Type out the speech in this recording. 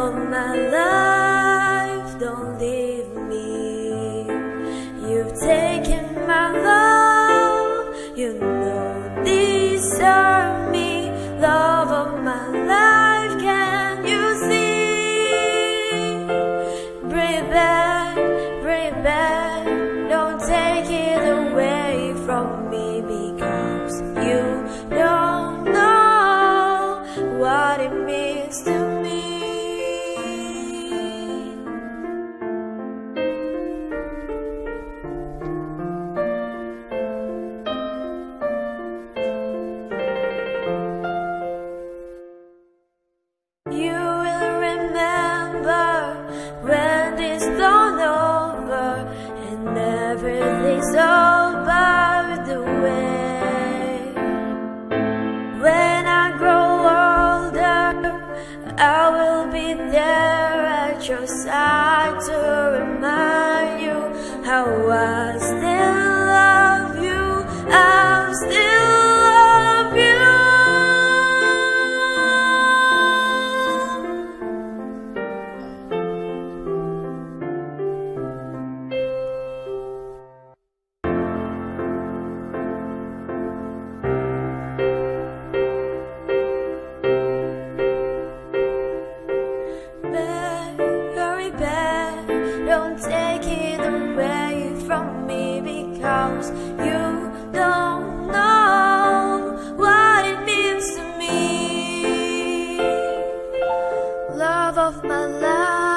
of my life, don't leave me. You've taken my love, you don't deserve me. Love of my life, can you see? Bring it back, don't take it away from me, because you don't know what it means to me. You will remember when it's done over and everything's over the way. When I grow older, I will be there at your side to remind you how I still love you. I still love you. Don't take it away from me, because you don't know what it means to me. Love of my life.